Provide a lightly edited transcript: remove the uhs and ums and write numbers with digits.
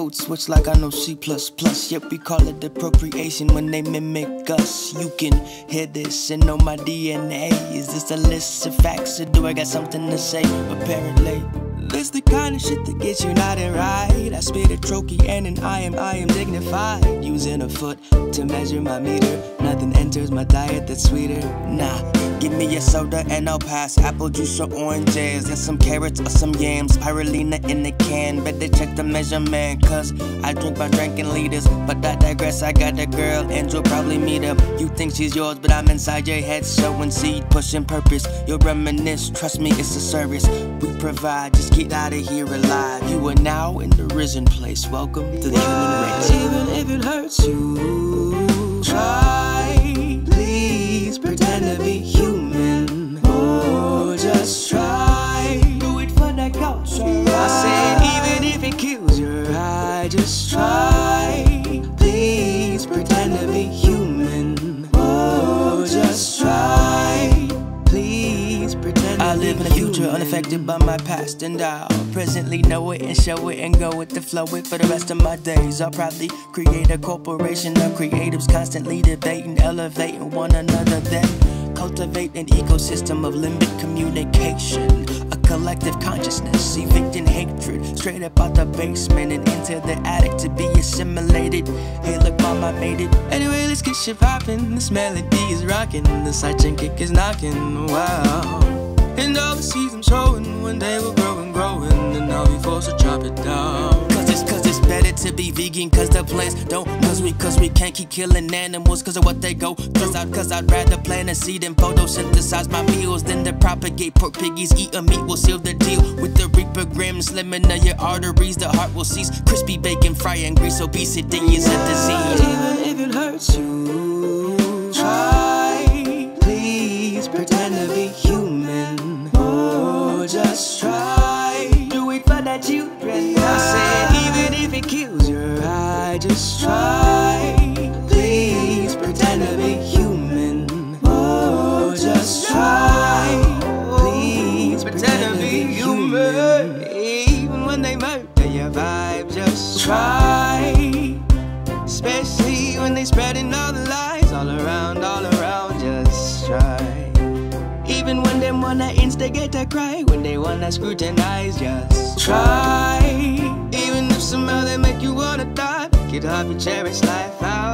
code switch like I know C++. Yep, we call it appropriation when they mimic us. You can hear this and know my DNA. Is this a list of facts or do I got something to say? Apparently this the kind of shit that gets you nodding right. I spit a trochee and an I am dignified. Using a foot to measure my meter. Nothing enters my diet that's sweeter. Nah, give me a soda and I'll pass. Apple juice or oranges and some carrots or some yams. Spirulina in the can, better check the measurement, cause I drink my drink in liters. But I digress, I got a girl and you'll probably meet her. You think she's yours, but I'm inside your head, sowing seed, pushing purpose. You'll reminisce, trust me, it's a service we provide. Just get out of here alive. You are now in the risen place. Welcome to the human race. Even if it hurts you, try. Please pretend to be human. Oh, just try. Do it for the culture. I said even if it kills your eye, just try. Please pretend to be human. Oh, just try. Please pretend. I live in a future unaffected by my past, and I'll presently know it and show it and go with the flow it for the rest of my days. I'll probably create a corporation of creatives constantly debating, elevating one another, then cultivate an ecosystem of limbic communication, a collective consciousness, evicting hatred straight up out the basement and into the attic to be assimilated. Hey look mom, I made it. Anyway, let's get shit poppin'. This melody is rockin', the sidechain kick is knockin'. Wow. And all the seeds I'm sowing, one day will grow and growing, and I'll be forced to chop it down. Cause it's better to be vegan, cause the plants don't. Cause we can't keep killing animals cause of what they go through. Cause I'd rather plant a seed and photosynthesize my meals than to propagate pork piggies. Eat a meat, we'll seal the deal with the reaper grim. Slimming of your arteries, the heart will cease. Crispy bacon, fry and grease, obesity is a disease. Even if it hurts you, try. Please pretend to be human. Oh, just try. Do it for the children. I said even if it kills your eye, just try. Please pretend to be human. Oh, just try. Please pretend to be human. Even when they murder your vibe, just try. Especially when they spreading all the lies all around, just try. Even when they wanna instigate a cry, when they wanna scrutinize, just try. Even if somehow they make you wanna die, get off your cherished life out.